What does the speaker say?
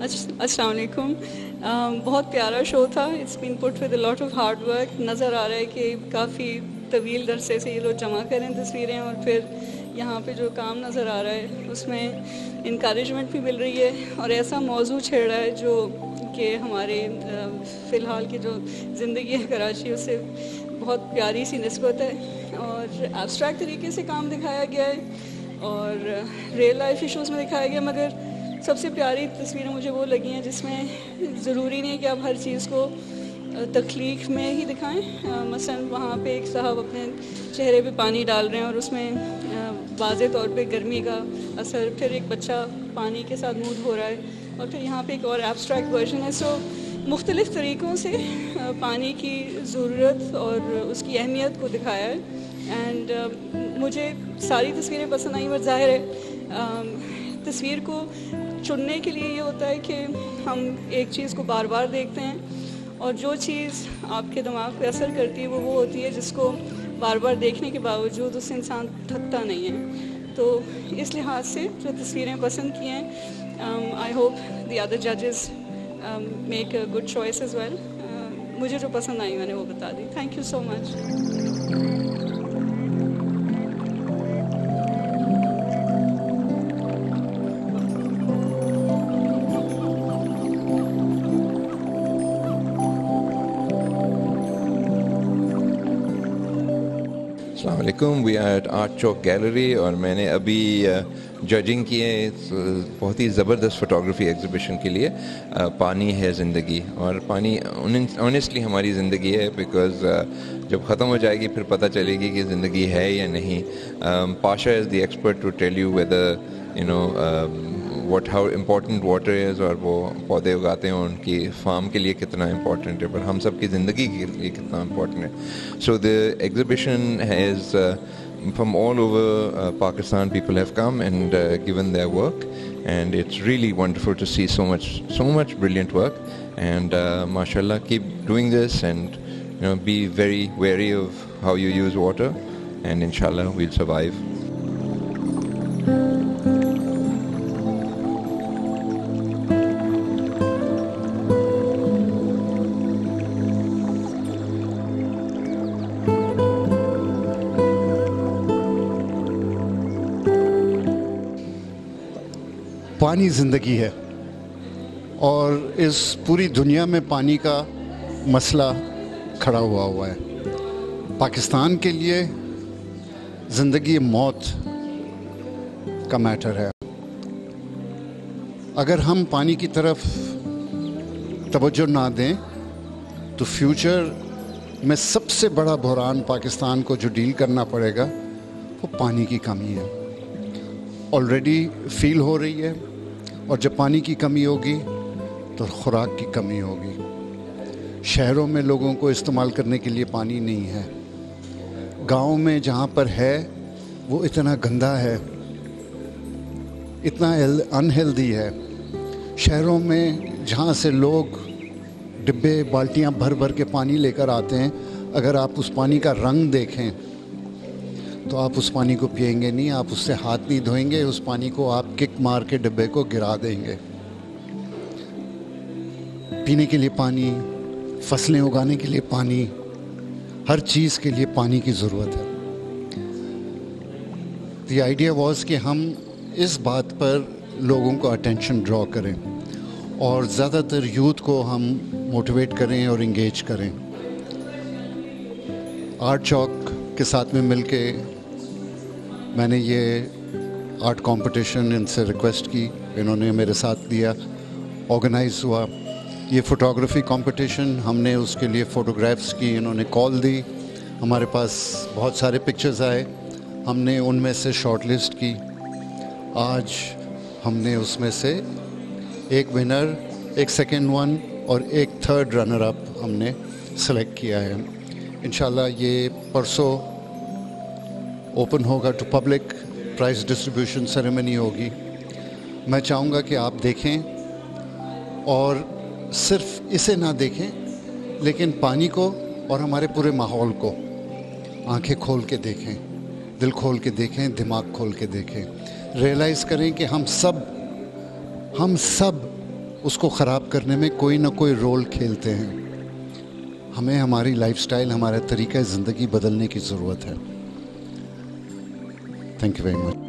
अस्सलाम वालेकुम। बहुत प्यारा शो था। It's been put with a lot of hard work. नज़र आ रहा है कि काफ़ी तवील अरसे से ये लोग जमा करें तस्वीरें, और फिर यहाँ पे जो काम नज़र आ रहा है उसमें इनकरेजमेंट भी मिल रही है और ऐसा मौजू छेड़ रहा है जो कि हमारे फ़िलहाल की जो ज़िंदगी है कराची उससे बहुत प्यारी सी निस्बत है, और एब्स्ट्रैक्ट तरीके से काम दिखाया गया है और रियल लाइफ इशूज़ में दिखाया गया। मगर सबसे प्यारी तस्वीरें मुझे वो लगी हैं जिसमें ज़रूरी नहीं है कि आप हर चीज़ को तख्लीक में ही दिखाएं। मसलन वहाँ पे एक साहब अपने चेहरे पे पानी डाल रहे हैं और उसमें वाज़े तौर पे गर्मी का असर, फिर एक बच्चा पानी के साथ मुँह धो रहा है, और फिर यहाँ पे एक और एब्स्ट्रैक्ट वर्जन है। सो मुख्तलिफ़ तरीक़ों से पानी की ज़रूरत और उसकी अहमियत को दिखाया है। एंड मुझे सारी तस्वीरें पसंद आई, और ज़ाहिर है तस्वीर को चुनने के लिए ये होता है कि हम एक चीज़ को बार बार देखते हैं, और जो चीज़ आपके दिमाग पे असर करती है वो होती है जिसको बार बार देखने के बावजूद उससे इंसान थकता नहीं है। तो इस लिहाज से जो तस्वीरें पसंद की हैं, आई होप द अदर जजेस make a good choice as well. मुझे जो पसंद आई मैंने वो बता दी। Thank you so much. अस्सलाम वालेकुम। We are at art Chowk gallery और मैंने अभी जजिंग की है बहुत ही ज़बरदस्त फ़ोटोग्राफी एग्ज़िबिशन के लिए। पानी है ज़िंदगी, और पानी ऑनेस्टली हमारी ज़िंदगी है, बिकॉज़ जब ख़त्म हो जाएगी फिर पता चलेगी कि ज़िंदगी है या नहीं। Pasha is the expert to tell you whether how important water is, और वो पौधे उगाते हैं उनकी फार्म के लिए कितना इम्पोर्टेंट है, पर हम सब की ज़िंदगी के लिए कितना इम्पोर्टेंट है। So the exhibition has from all over Pakistan people have come and given their work, and it's really wonderful to see so much brilliant work, and mashallah, keep doing this, and be very wary of how you use water, and inshallah we'll survive. पानी ज़िंदगी है, और इस पूरी दुनिया में पानी का मसला खड़ा हुआ है। पाकिस्तान के लिए ज़िंदगी मौत का मैटर है। अगर हम पानी की तरफ तवज्जो ना दें तो फ्यूचर में सबसे बड़ा बहरान पाकिस्तान को जो डील करना पड़ेगा वो पानी की कमी है। ऑलरेडी फील हो रही है, और जब पानी की कमी होगी तो खुराक की कमी होगी। शहरों में लोगों को इस्तेमाल करने के लिए पानी नहीं है। गांव में जहाँ पर है वो इतना गंदा है, इतना अनहेल्दी है। शहरों में जहाँ से लोग डिब्बे बाल्टियाँ भर भर के पानी लेकर आते हैं, अगर आप उस पानी का रंग देखें तो आप उस पानी को पिएंगे नहीं, आप उससे हाथ नहीं धोएंगे, उस पानी को आप किक मार के डिब्बे को गिरा देंगे। पीने के लिए पानी, फसलें उगाने के लिए पानी, हर चीज़ के लिए पानी की ज़रूरत है। द आइडिया वाज कि हम इस बात पर लोगों को अटेंशन ड्रॉ करें और ज़्यादातर यूथ को हम मोटिवेट करें और इंगेज करें। आर्ट चौक के साथ में मिलके मैंने ये आर्ट कंपटीशन इनसे रिक्वेस्ट की, इन्होंने मेरे साथ दिया, ऑर्गेनाइज हुआ ये फ़ोटोग्राफी कंपटीशन। हमने उसके लिए फ़ोटोग्राफ्स की, इन्होंने कॉल दी, हमारे पास बहुत सारे पिक्चर्स आए, हमने उनमें से शॉर्टलिस्ट की। आज हमने उसमें से एक विनर, एक सेकंड वन और एक थर्ड रनर अप हमने सेलेक्ट किया है। इंशाल्लाह ये परसों ओपन होगा to public, prize distribution ceremony होगी। मैं चाहूँगा कि आप देखें और सिर्फ इसे ना देखें लेकिन पानी को और हमारे पूरे माहौल को आंखें खोल के देखें, दिल खोल के देखें, दिमाग खोल के देखें। रियलाइज़ करें कि हम सब उसको ख़राब करने में कोई ना कोई रोल खेलते हैं। हमें हमारी लाइफस्टाइल, हमारा तरीका ज़िंदगी बदलने की ज़रूरत है। Thank you very much.